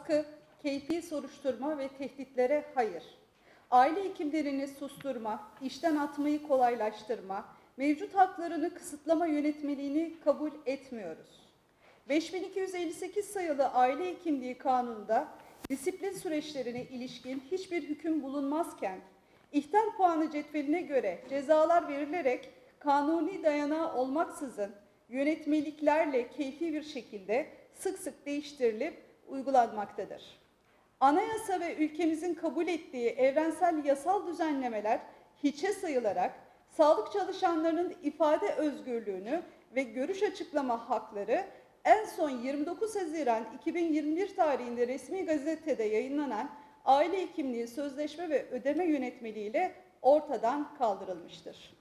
baskı, keyfi soruşturma ve tehditlere hayır. Aile hekimlerini susturma, işten atmayı kolaylaştırma, mevcut haklarını kısıtlama yönetmeliğini kabul etmiyoruz. 5258 sayılı Aile Hekimliği Kanunu'nda disiplin süreçlerine ilişkin hiçbir hüküm bulunmazken, ihtar puanı cetveline göre cezalar verilerek kanuni dayanağı olmaksızın yönetmeliklerle keyfi bir şekilde sık sık değiştirilip uygulanmaktadır. Anayasa ve ülkemizin kabul ettiği evrensel yasal düzenlemeler hiçe sayılarak sağlık çalışanlarının ifade özgürlüğünü ve görüş açıklama hakları en son 29 Haziran 2021 tarihinde resmi gazetede yayınlanan Aile Hekimliği Sözleşme ve Ödeme Yönetmeliği ile ortadan kaldırılmıştır.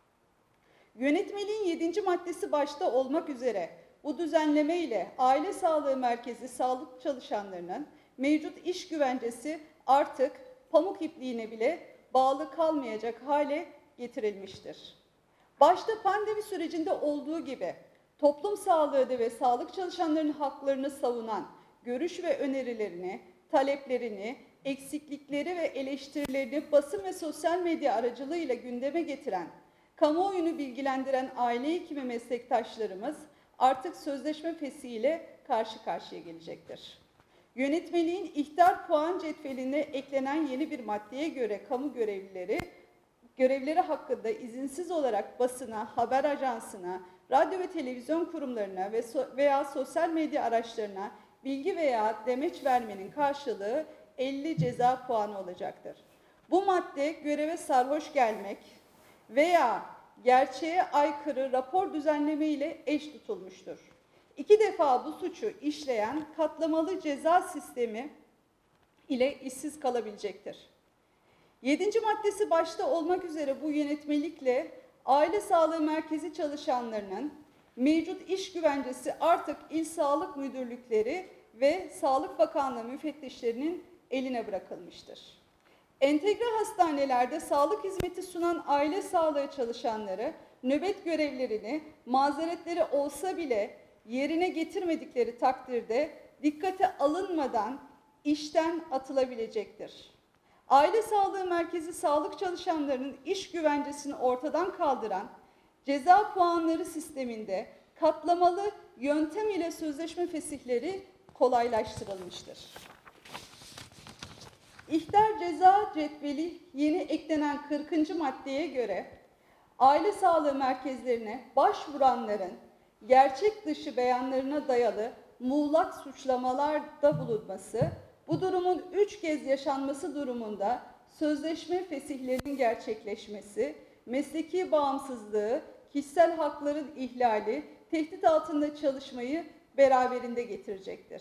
Yönetmeliğin 7. maddesi başta olmak üzere bu düzenleme ile aile sağlığı merkezi sağlık çalışanlarının mevcut iş güvencesi artık pamuk ipliğine bile bağlı kalmayacak hale getirilmiştir. Başta pandemi sürecinde olduğu gibi toplum sağlığı ve sağlık çalışanlarının haklarını savunan görüş ve önerilerini, taleplerini, eksiklikleri ve eleştirilerini basın ve sosyal medya aracılığıyla gündeme getiren, kamuoyunu bilgilendiren aile hekimi meslektaşlarımız artık sözleşme fesiyle karşı karşıya gelecektir. Yönetmeliğin ihtar puan cetveline eklenen yeni bir maddeye göre kamu görevlileri hakkında izinsiz olarak basına, haber ajansına, radyo ve televizyon kurumlarına veya sosyal medya araçlarına bilgi veya demeç vermenin karşılığı 50 ceza puanı olacaktır. Bu madde göreve sarhoş gelmek veya gerçeğe aykırı rapor düzenleme ile eş tutulmuştur. 2 defa bu suçu işleyen katlamalı ceza sistemi ile işsiz kalabilecektir. 7. maddesi başta olmak üzere bu yönetmelikle aile sağlığı merkezi çalışanlarının mevcut iş güvencesi artık İl Sağlık Müdürlükleri ve Sağlık Bakanlığı müfettişlerinin eline bırakılmıştır. Entegre hastanelerde sağlık hizmeti sunan aile sağlığı çalışanları nöbet görevlerini mazeretleri olsa bile yerine getirmedikleri takdirde dikkate alınmadan işten atılabilecektir. Aile sağlığı merkezi sağlık çalışanlarının iş güvencesini ortadan kaldıran ceza puanları sisteminde katlamalı yöntem ile sözleşme fesihleri kolaylaştırılmıştır. İhtar ceza cetveli yeni eklenen 40. maddeye göre aile sağlığı merkezlerine başvuranların gerçek dışı beyanlarına dayalı muğlak suçlamalarda bulunması, bu durumun 3 kez yaşanması durumunda sözleşme fesihlerinin gerçekleşmesi, mesleki bağımsızlığı, kişisel hakların ihlali, tehdit altında çalışmayı beraberinde getirecektir.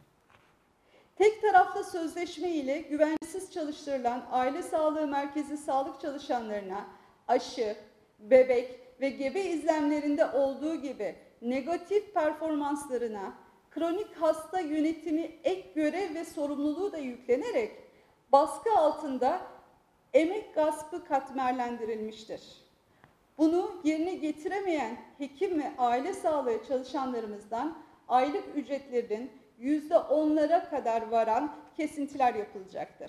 Tek taraflı sözleşme ile güvencesiz çalıştırılan aile sağlığı merkezi sağlık çalışanlarına aşı, bebek ve gebe izlemlerinde olduğu gibi negatif performanslarına kronik hasta yönetimi ek görev ve sorumluluğu da yüklenerek baskı altında emek gaspı katmerlendirilmiştir. Bunu yerine getiremeyen hekim ve aile sağlığı çalışanlarımızdan aylık ücretlerinin %10'lara kadar varan kesintiler yapılacaktır.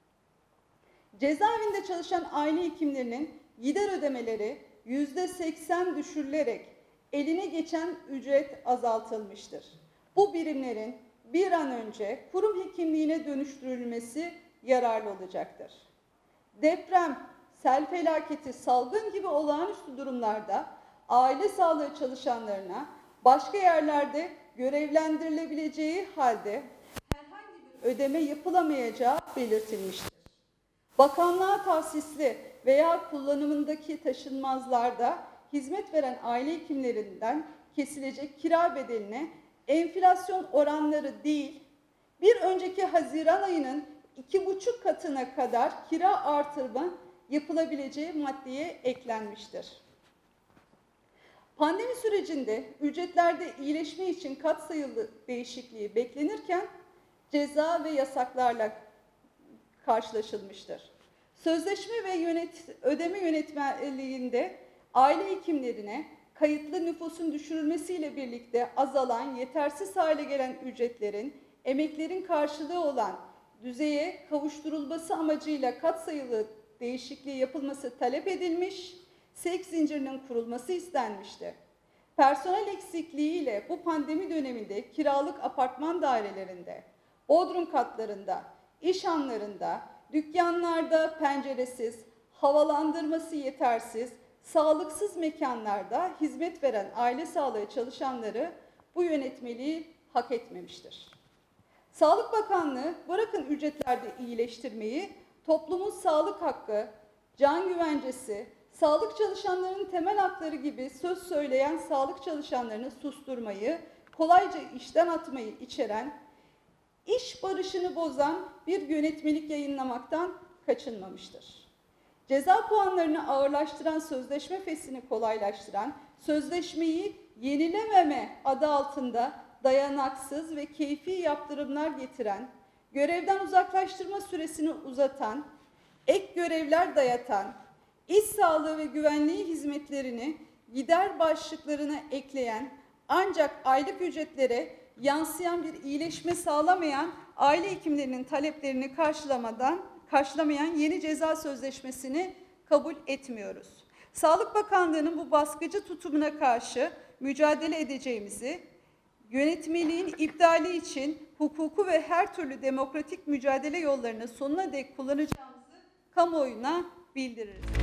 Cezaevinde çalışan aile hekimlerinin gider ödemeleri %80 düşürülerek eline geçen ücret azaltılmıştır. Bu birimlerin bir an önce kurum hekimliğine dönüştürülmesi yararlı olacaktır. Deprem, sel felaketi, salgın gibi olağanüstü durumlarda aile sağlığı çalışanlarına başka yerlerde görevlendirilebileceği halde herhangi bir ödeme yapılamayacağı belirtilmiştir. Bakanlığa tahsisli veya kullanımındaki taşınmazlarda hizmet veren aile hekimlerinden kesilecek kira bedeline enflasyon oranları değil, bir önceki Haziran ayının 2,5 katına kadar kira artırma yapılabileceği maddeye eklenmiştir. Pandemi sürecinde ücretlerde iyileşme için katsayılı değişikliği beklenirken ceza ve yasaklarla karşılaşılmıştır. Sözleşme ve ödeme yönetmeliğinde aile hekimlerine kayıtlı nüfusun düşürülmesiyle birlikte azalan, yetersiz hale gelen ücretlerin emeklerin karşılığı olan düzeye kavuşturulması amacıyla katsayılı değişikliği yapılması talep edilmiş, sevk zincirinin kurulması istenmişti. Personel eksikliğiyle bu pandemi döneminde kiralık apartman dairelerinde, bodrum katlarında, iş hanlarında, dükkanlarda penceresiz, havalandırması yetersiz, sağlıksız mekanlarda hizmet veren aile sağlığı çalışanları bu yönetmeliği hak etmemiştir. Sağlık Bakanlığı bırakın ücretlerde iyileştirmeyi, toplumun sağlık hakkı, can güvencesi, sağlık çalışanlarının temel hakları gibi söz söyleyen sağlık çalışanlarını susturmayı, kolayca işten atmayı içeren, iş barışını bozan bir yönetmelik yayınlamaktan kaçınmamıştır. Ceza puanlarını ağırlaştıran, sözleşme feshini kolaylaştıran, sözleşmeyi yenilememe adı altında dayanaksız ve keyfi yaptırımlar getiren, görevden uzaklaştırma süresini uzatan, ek görevler dayatan, iş sağlığı ve güvenliği hizmetlerini gider başlıklarına ekleyen, ancak aylık ücretlere yansıyan bir iyileşme sağlamayan aile hekimlerinin taleplerini karşılamayan yeni ceza sözleşmesini kabul etmiyoruz. Sağlık Bakanlığı'nın bu baskıcı tutumuna karşı mücadele edeceğimizi, yönetmeliğin iptali için hukuku ve her türlü demokratik mücadele yollarını sonuna dek kullanacağımızı kamuoyuna bildiririz.